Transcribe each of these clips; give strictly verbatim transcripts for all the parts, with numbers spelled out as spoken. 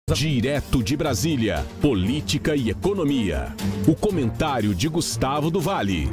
Direto de Brasília, política e economia. O comentário de Gustavo do Vale.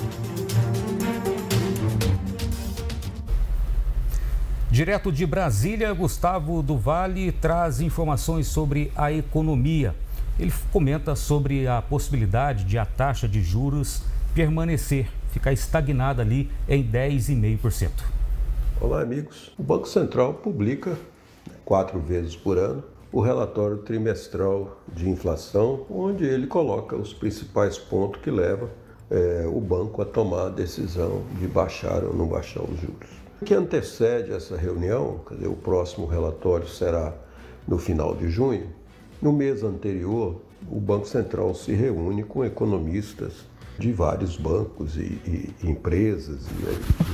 Direto de Brasília, Gustavo do Vale traz informações sobre a economia. Ele comenta sobre a possibilidade de a taxa de juros permanecer, ficar estagnada ali em dez vírgula cinco por cento. Olá, amigos. O Banco Central publica quatro vezes por ano o relatório trimestral de inflação, onde ele coloca os principais pontos que levam é, o banco a tomar a decisão de baixar ou não baixar os juros. O que antecede essa reunião, quer dizer, o próximo relatório será no final de junho. No mês anterior, o Banco Central se reúne com economistas de vários bancos e, e empresas e,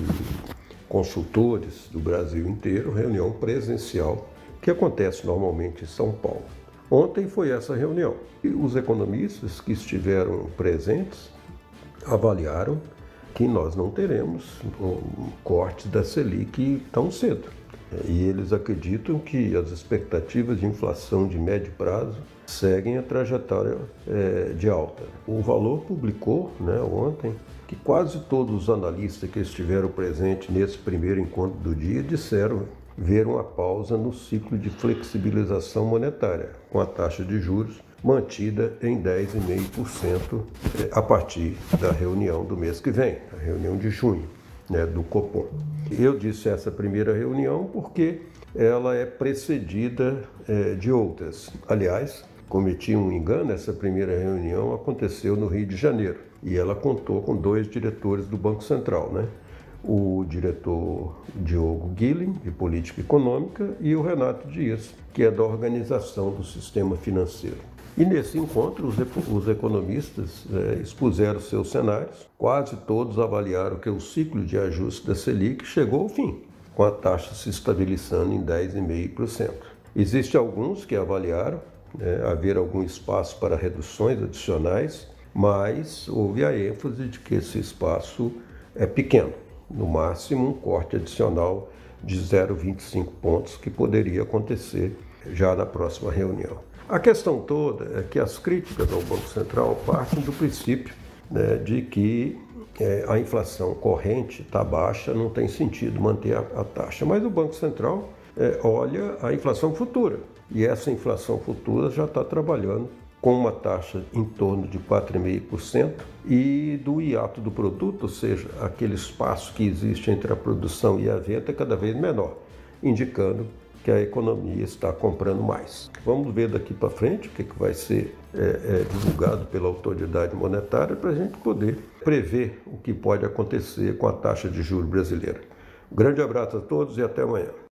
e consultores do Brasil inteiro, reunião presencial, que acontece normalmente em São Paulo. Ontem foi essa reunião e os economistas que estiveram presentes avaliaram que nós não teremos um corte da Selic tão cedo. E eles acreditam que as expectativas de inflação de médio prazo seguem a trajetória é, de alta. O Valor publicou, né, ontem, que quase todos os analistas que estiveram presentes nesse primeiro encontro do dia disseram ver uma pausa no ciclo de flexibilização monetária, com a taxa de juros mantida em dez vírgula cinco por cento a partir da reunião do mês que vem, a reunião de junho, né, do Copom. Eu disse essa primeira reunião porque ela é precedida é, de outras. Aliás, cometi um engano, essa primeira reunião aconteceu no Rio de Janeiro e ela contou com dois diretores do Banco Central, né? O diretor Diogo Guilhem, de Política Econômica, e o Renato Dias, que é da Organização do Sistema Financeiro. E nesse encontro, os, os economistas é, expuseram seus cenários, quase todos avaliaram que o ciclo de ajuste da Selic chegou ao fim, com a taxa se estabilizando em dez vírgula cinco por cento. Existem alguns que avaliaram é, haver algum espaço para reduções adicionais, mas houve a ênfase de que esse espaço é pequeno. No máximo um corte adicional de zero vírgula vinte e cinco pontos que poderia acontecer já na próxima reunião. A questão toda é que as críticas ao Banco Central partem do princípio, né, de que é, a inflação corrente está baixa, não tem sentido manter a, a taxa. Mas o Banco Central é, olha a inflação futura e essa inflação futura já está trabalhando com uma taxa em torno de quatro vírgula cinco por cento e do hiato do produto, ou seja, aquele espaço que existe entre a produção e a venda, é cada vez menor, indicando que a economia está comprando mais. Vamos ver daqui para frente o que, que vai ser é, é, divulgado pela autoridade monetária para a gente poder prever o que pode acontecer com a taxa de juros brasileira. Um grande abraço a todos e até amanhã.